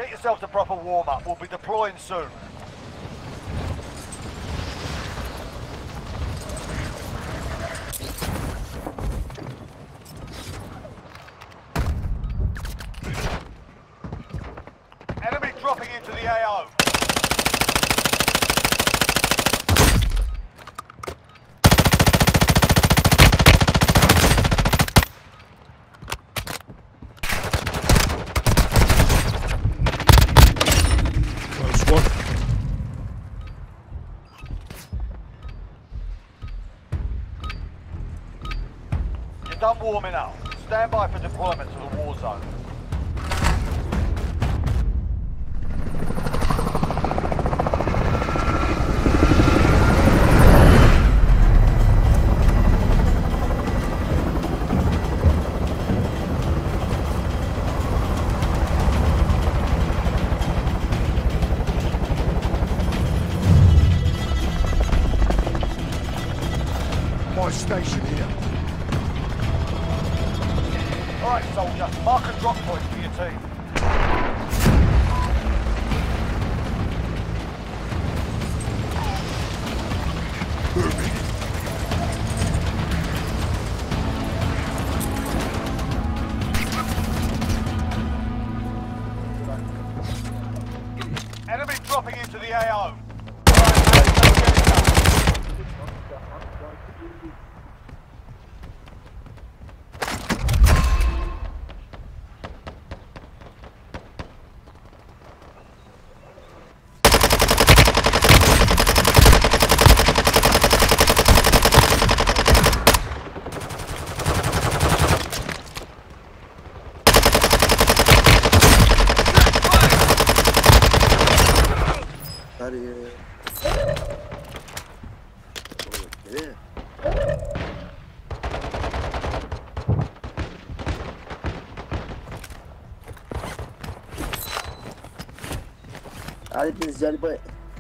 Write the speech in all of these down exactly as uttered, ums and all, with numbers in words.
Get yourself to proper warm-up. We'll be deploying soon. Enemy dropping into the A O. Done warming up. Stand by for deployment to the war zone. My station here. Alright, soldier. Mark a drop point for your team. Moving. Enemy dropping into the A O. عادي بتنزل البيت.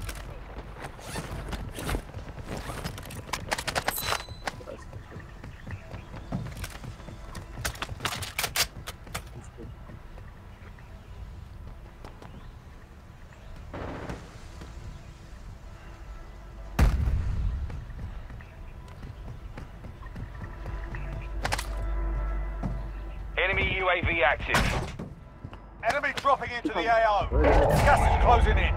Enemy U A V active. Enemy dropping into the A O. Gas is closing in.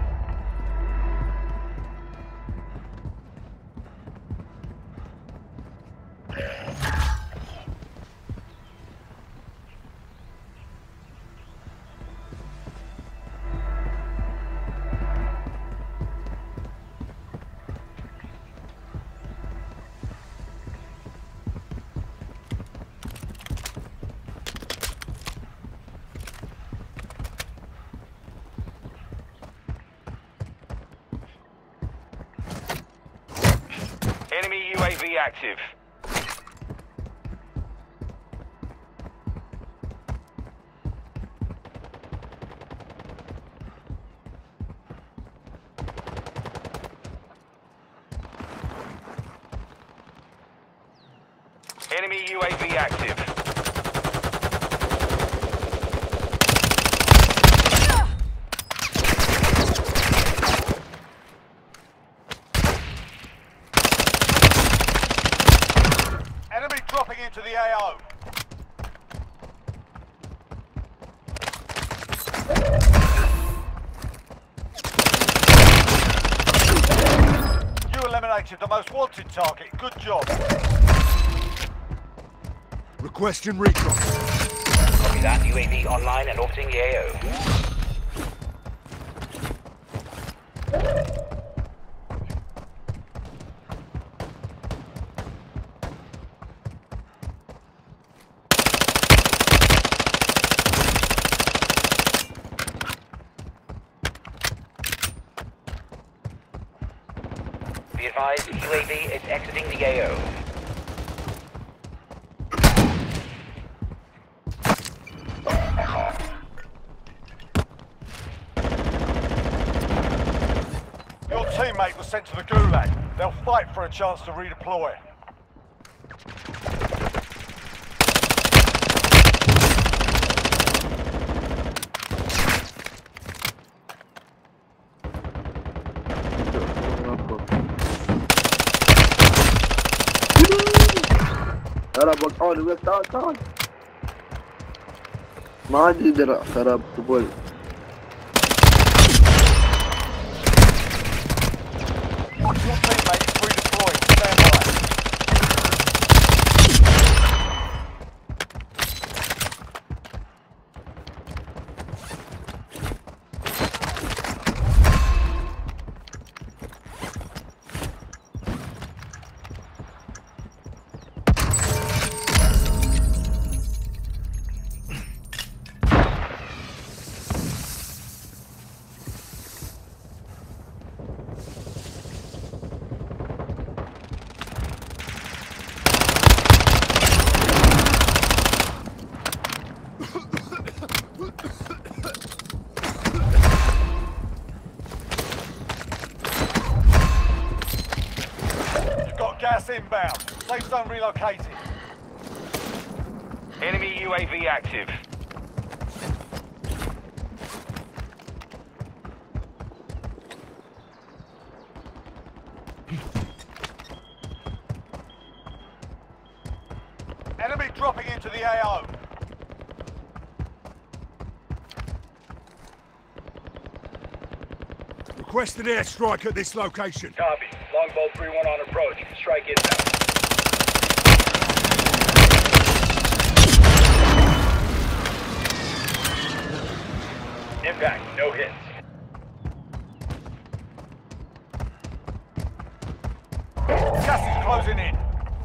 Enemy U A V active. Enemy U A V active. Dropping into the A O. You eliminated the most wanted target. Good job. Requesting recon. Copy that. U A V online and orbiting the A O. Be advised, U A V is exiting the A O. Your teammate was sent to the Gulag. They'll fight for a chance to redeploy. خراب وقعوني وقف تعال تعال. ما عندي درع خراب تقول. Your teammate is redeployed. Stand by. Gas inbound. Safe zone relocated. Enemy U A V active. Enemy dropping into the A O. Request an airstrike at this location. Copy. Longbow three one on approach. Strike inbound. Impact. No hits. Gas is closing in.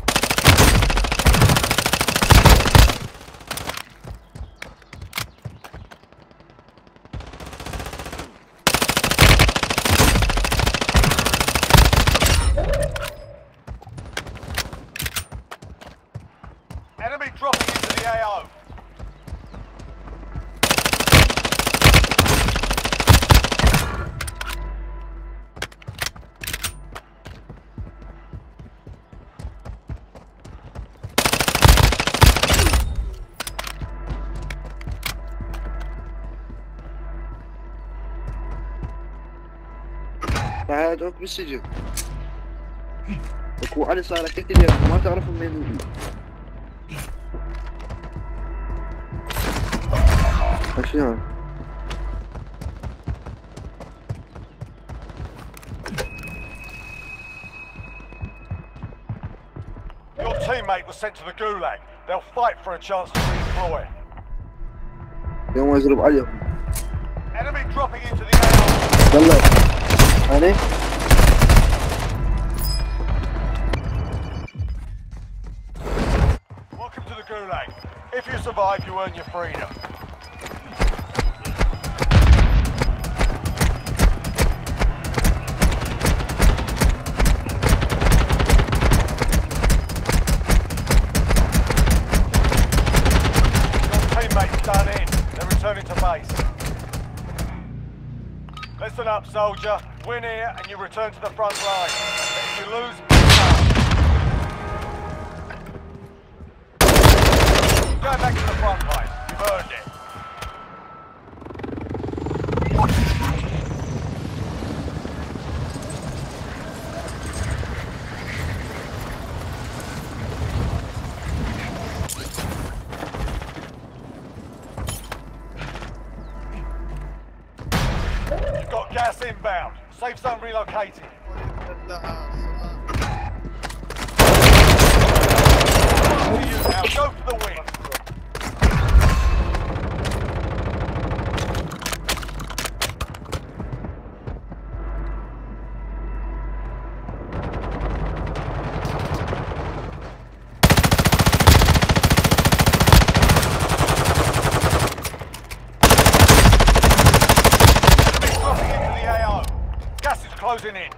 Enemy dropping into the A O. تعال ادعوك بالسجن. اكو علي صار كثير ما تعرفوا من اشياء. Your teammate was sent to the gulag. They'll fight for a chance to redeploy. يوم يضرب عليهم. Enemy dropping into the A O. يلا هاني Welcome to the gulag. If you survive, you earn your freedom. Your teammate's done in. They're returning to base. Listen up, soldier. Win here and you return to the front line. If you lose, go back to the front line. You've earned it. You've got gas inbound. Safe zone relocated. To you now. Go for the win. Closing in.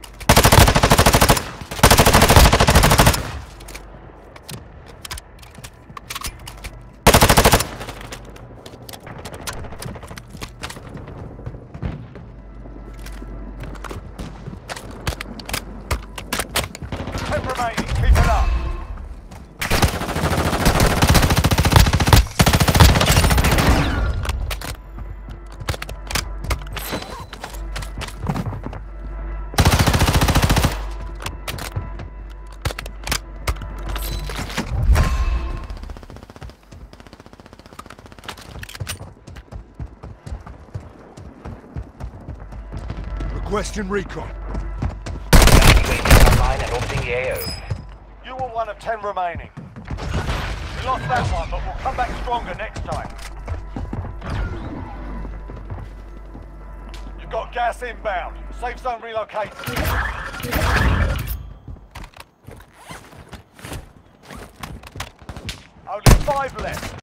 Ten remaining. Keep it up. Requesting recon. U A V online and orbiting the A O. You were one of ten remaining. We lost that one, but we'll come back stronger next time. You've got gas inbound. Safe zone relocated. Only five left.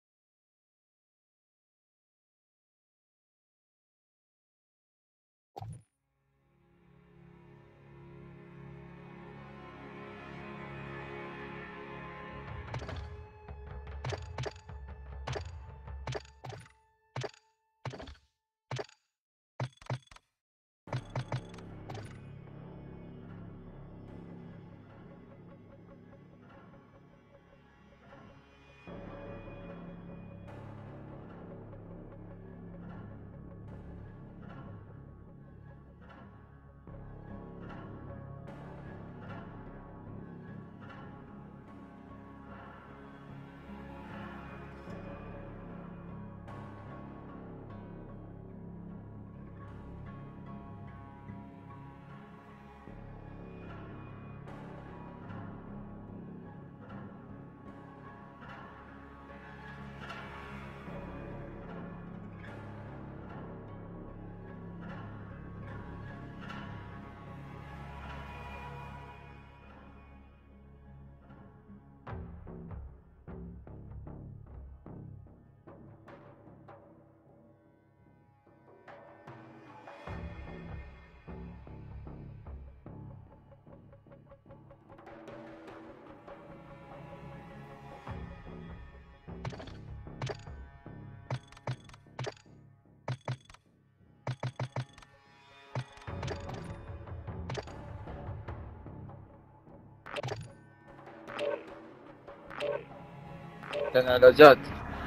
كان علاجات.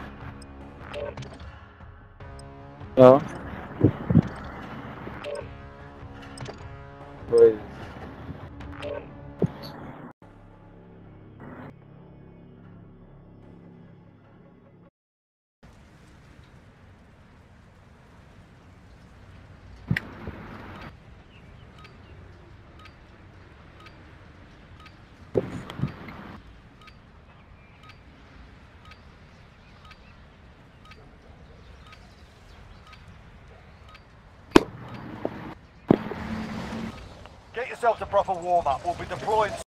اه كويس. Get yourselves a proper warm-up. We'll be deploying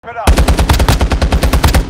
it up.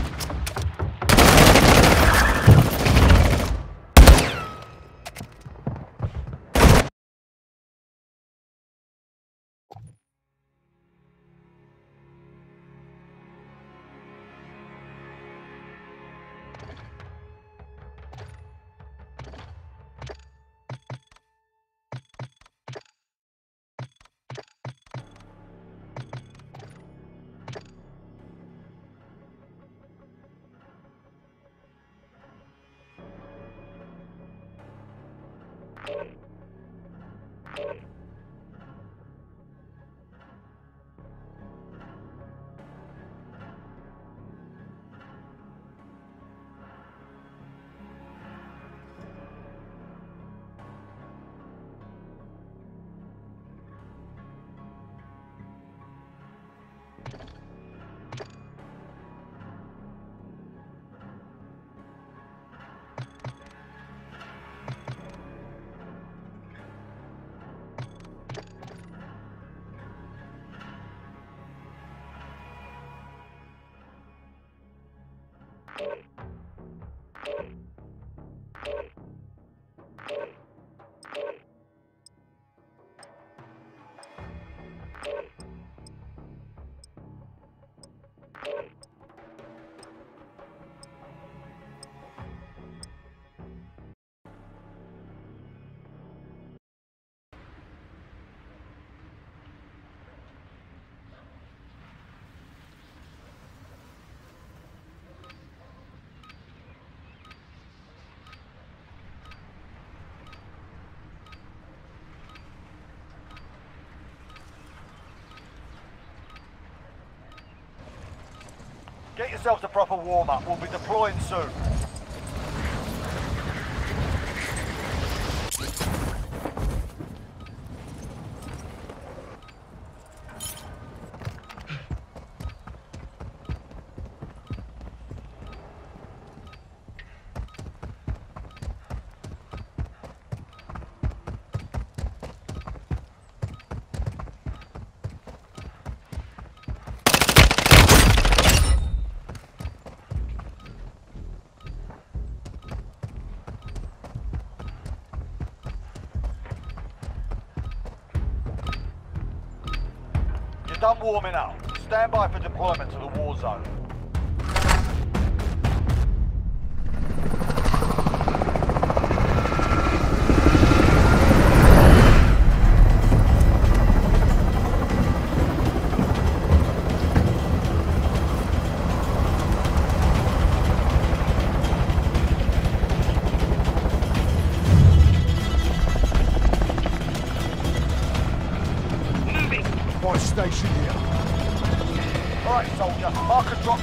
Get yourselves a proper warm-up. We'll be deploying soon. Done warming up. Stand by for deployment to the war zone. My station here. Alright, soldier. Mark a drop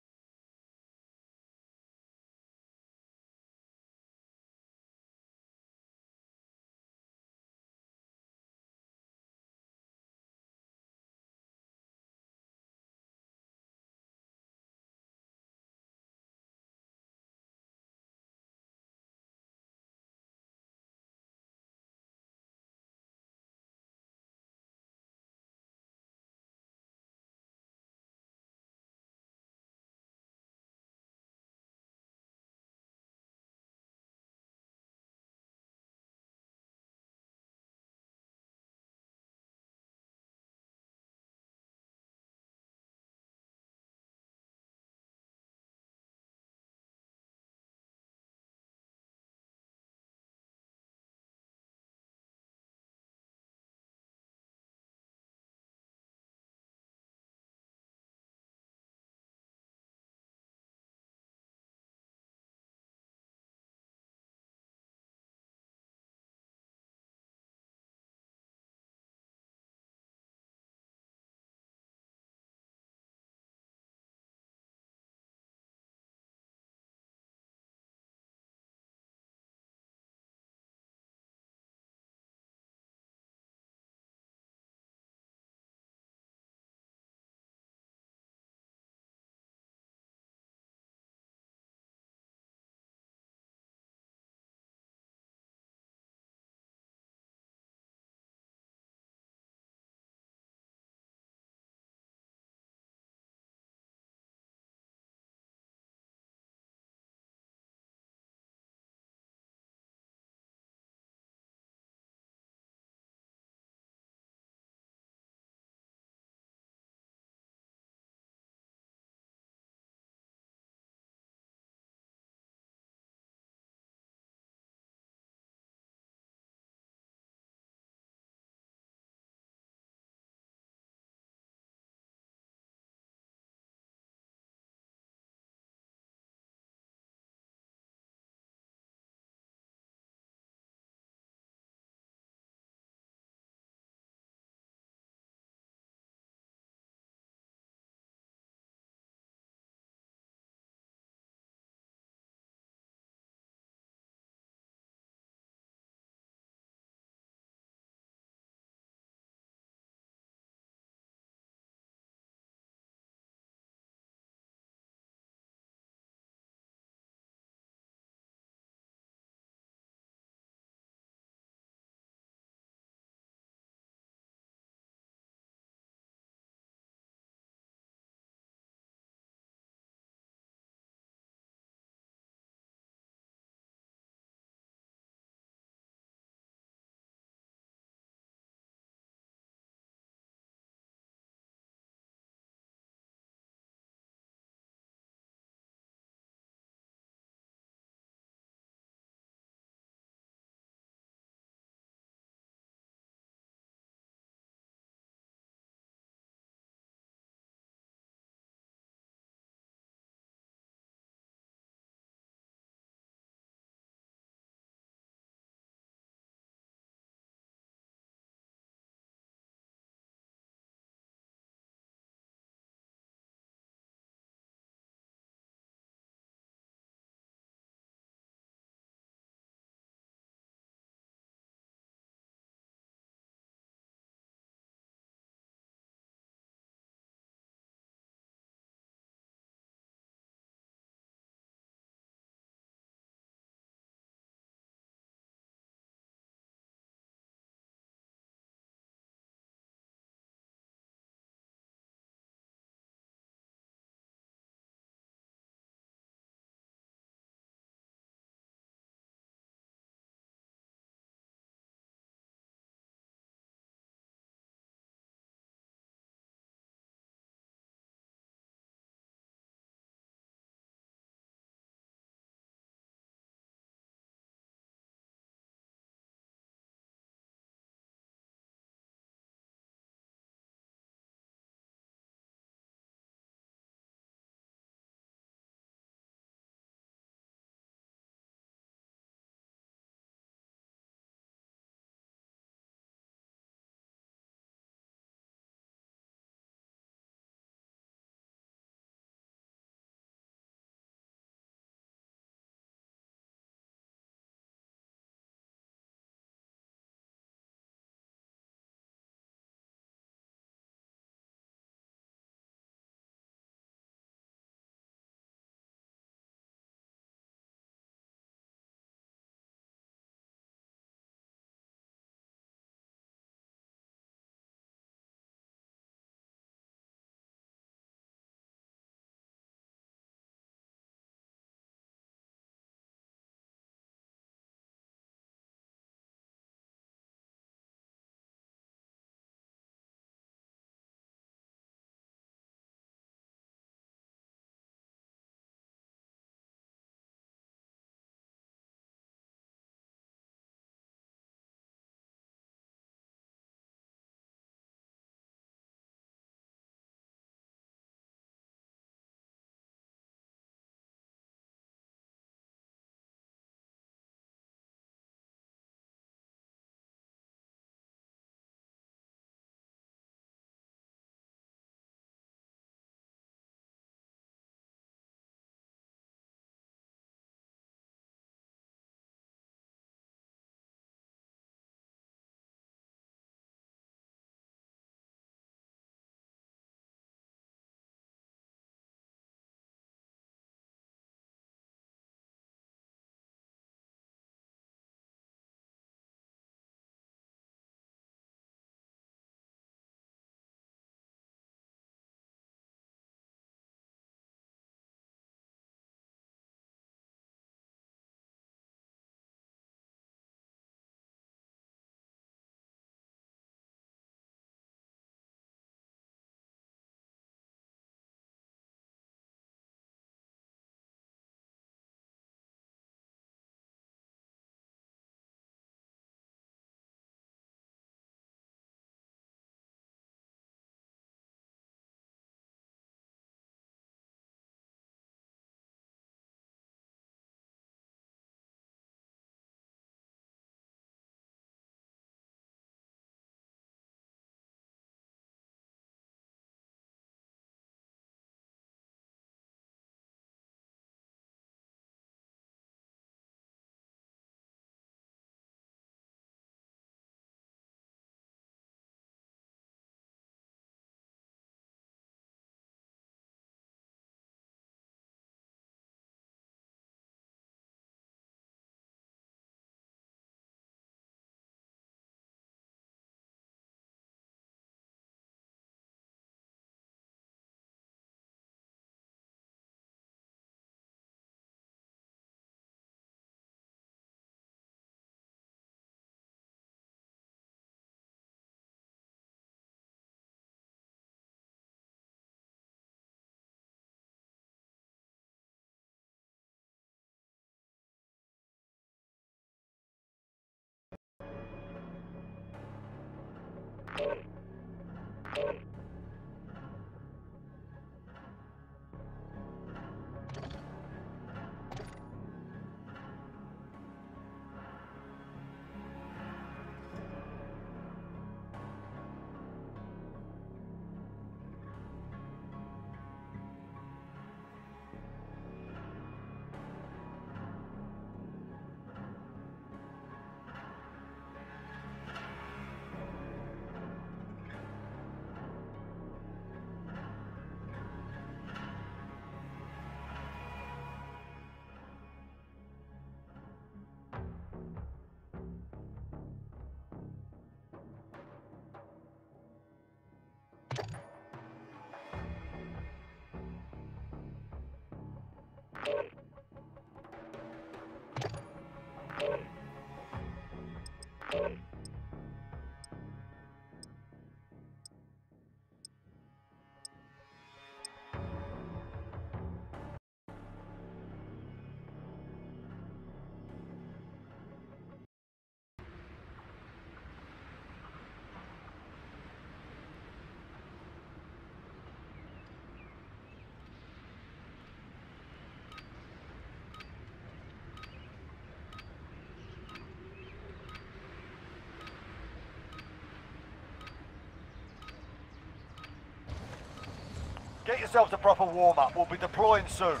Get yourselves a proper warm-up. We'll be deploying soon.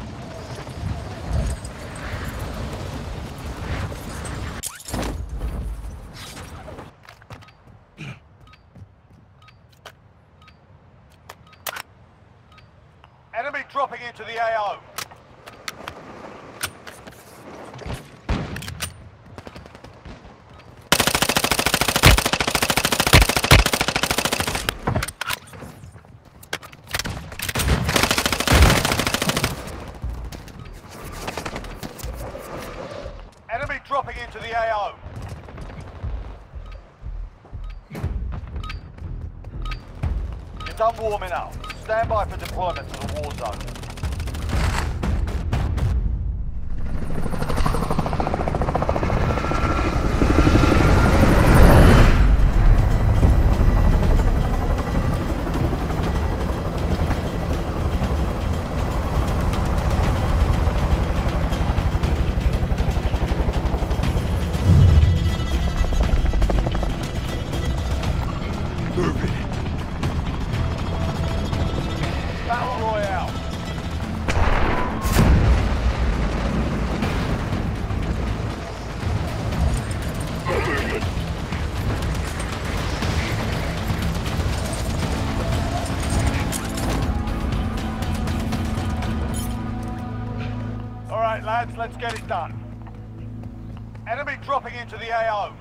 Enemy dropping into the A O. Enemy dropping into the A O. You're done warming up. Stand by for deployment to the war zone. Battle Royale. All right, lads, let's get it done. Enemy dropping into the A O.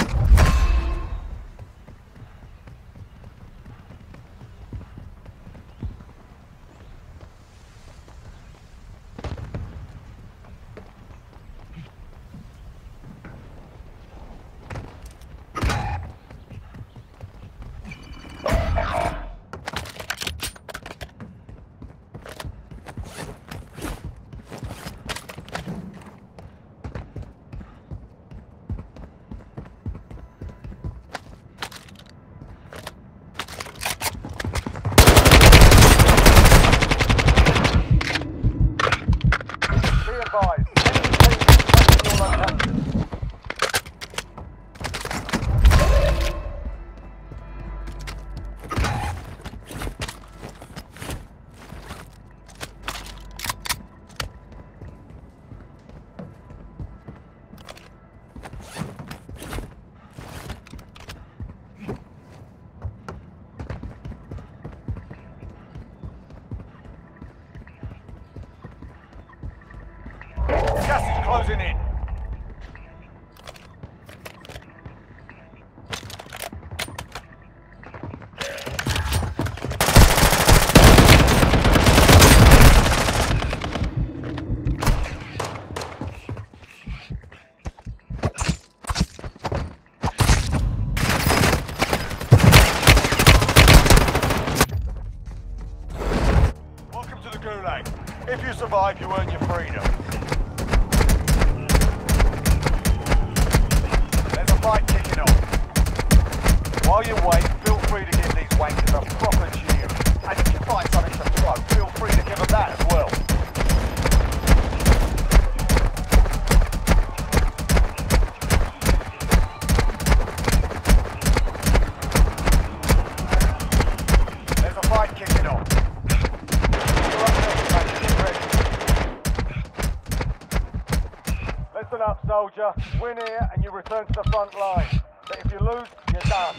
Gas is closing in. Welcome to the Gulag. If you survive, you earn your freedom. Fight kicking off. While you wait, feel free to give these wankers a proper cheer. And if you find something to throw, feel free to give them that as well. There's a fight kicking off. You're up there, get ready. Listen up, soldier. Win here and you return to the front line. But if you lose, you're done.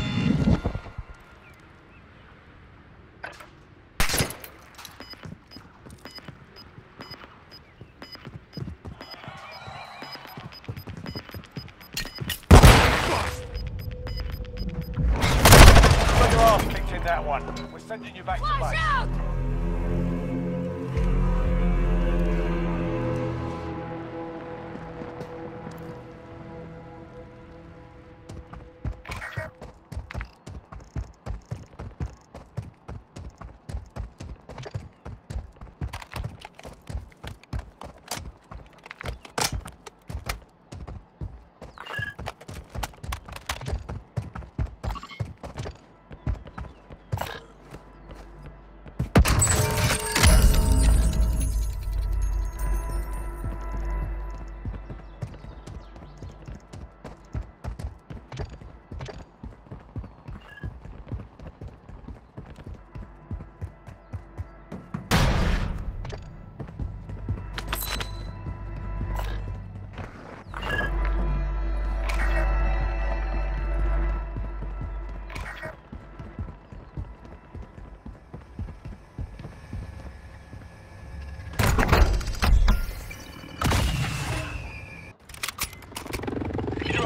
Got your ass kicked in that one. We're sending you back to base. Out!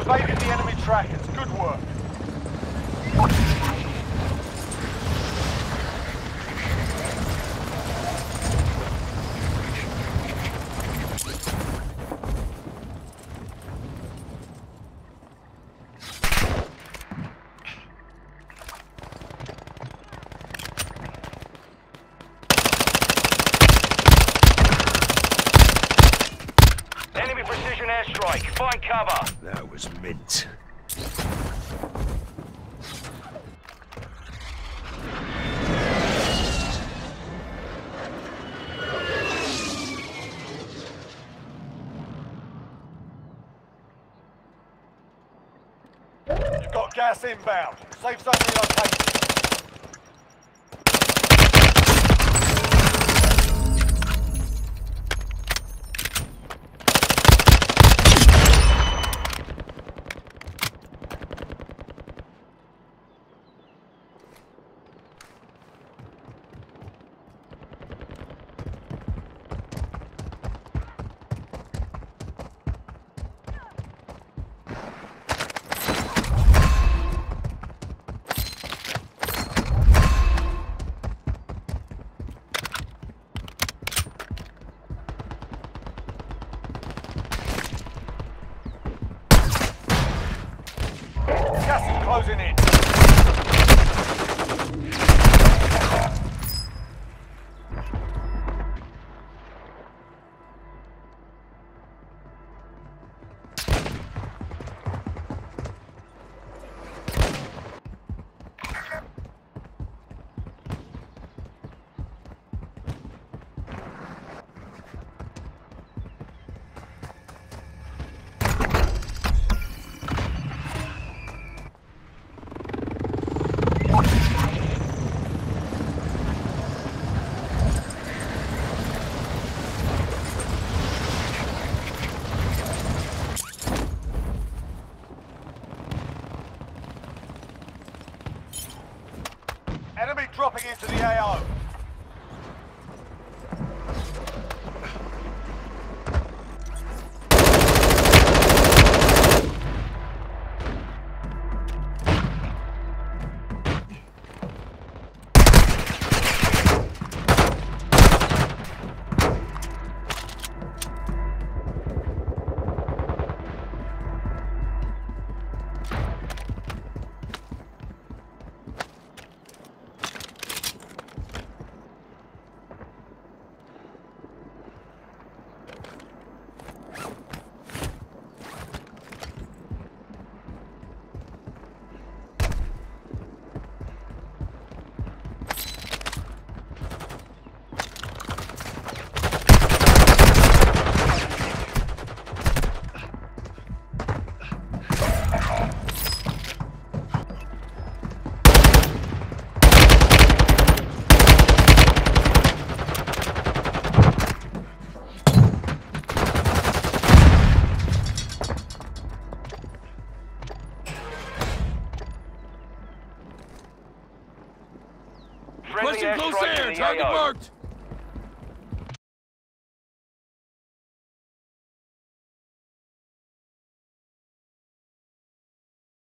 evaded the enemy trackers. Good work. Enemy precision airstrike. Find cover. That was mint. You've got gas inbound. Safe zone relocated. Gas is closing in. Enemy dropping into the A O. Friendly Question close airstrike air. in the Target A O. marked.